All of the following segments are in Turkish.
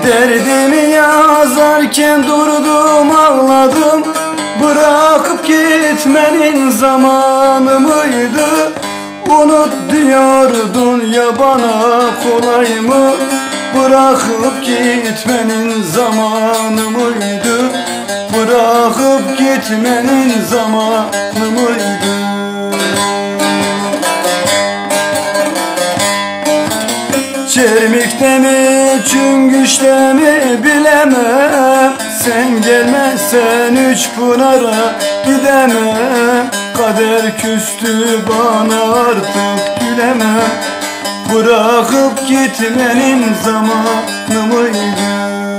Derdimi yazarken durdum ağladım. Bırakıp gitmenin zamanı mıydı? Unut diyordun ya bana, kolay mı? Bırakıp gitmenin zamanı mıydı? Bırakıp gitmenin zamanı mıydı? Çermik'te mi, Çüngüş'te mi bilemem. Sen gelmezsen üç pınara gidemem. Kader küstü bana, artık gülemem. Bırakıp gitmenin zamanı mıydı?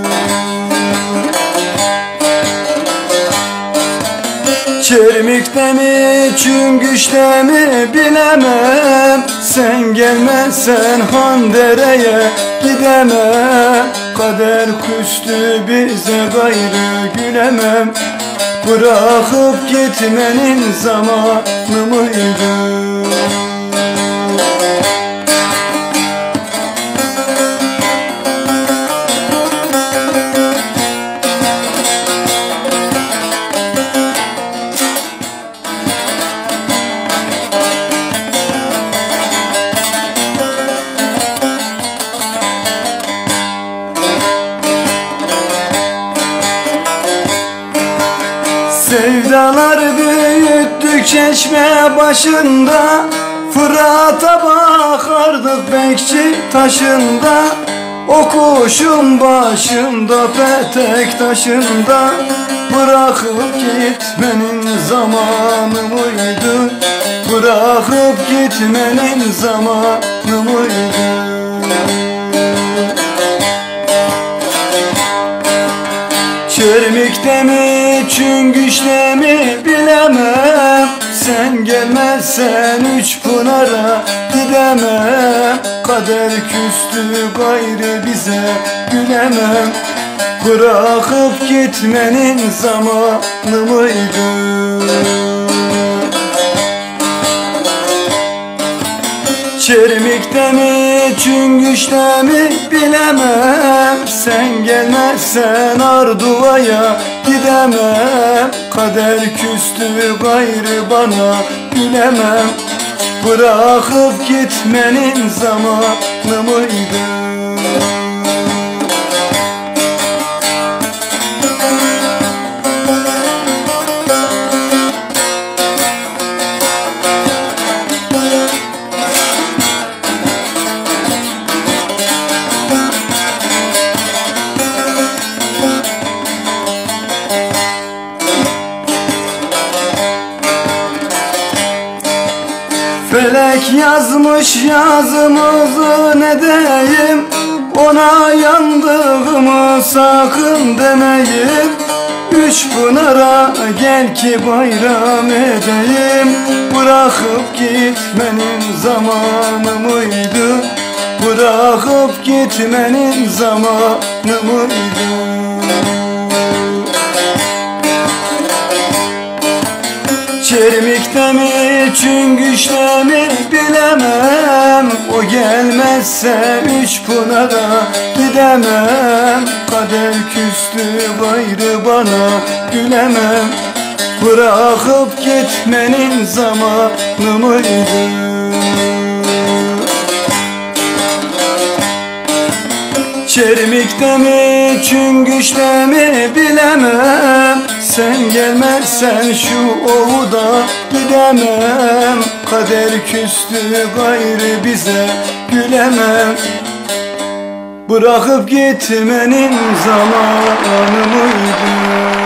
Çermik'te mi, Çüngüş'te mi bilemem. Sen gelmezsen Handere'ye gidemem. Kader küstü bize, gayrı gülemem. Bırakıp gitmenin zamanı mıydı? Sevdalar büyüttük çeşme başında. Fırat'a bakardık bekçi taşında. O kuşun başında, petek taşında. Bırakıp gitmenin zamanı mıydı? Bırakıp gitmenin zamanı mıydı? Çermik'te mi, Çüngüş'te mi bilemem. Sen gelmezsen üç pınara gidemem. Kader küstü gayrı bize, gülemem. Bırakıp gitmenin zamanı mıydı? Çermik'te mi, Çüngüş'te mi bilemem. Sen gelmezsen Arduva'ya gidemem. Kader küstü gayrı bana, gülemem. Bırakıp gitmenin zamanı mıydı? Felek yazmış yazımızı, ne diyeyim? Ona yandığımı sakın demeyin. Üç pınara gel ki bayram edeyim. Bırakıp gitmenin zamanı mıydı? Bırakıp gitmenin zamanı mıydı? Çermik'te mi, Çüngüş'te mi bilemem. O gelmezse üç pınara gidemem. Kader küstü gayrı bana, gülemem. Bırakıp gitmenin zamanı mıydı? Çermik'te mi, Çüngüş'te mi bilemem. Sen gelmezsen şu ovuda gidemem. Kader küstü gayrı bize, gülemem. Bırakıp gitmenin zamanı mıydı?